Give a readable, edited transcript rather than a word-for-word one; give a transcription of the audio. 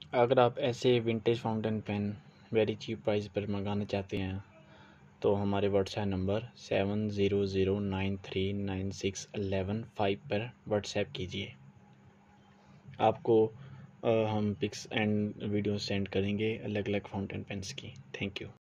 अगर आप ऐसे vintage fountain pen very cheap price पर मंगाना चाहते हैं तो हमारे व्हाट्सएप नंबर 7009396115 पर व्हाट्सएप कीजिए। आपको हम पिक्स एंड वीडियो सेंड करेंगे अलग अलग फाउंटेन पेन्स की। Thank you.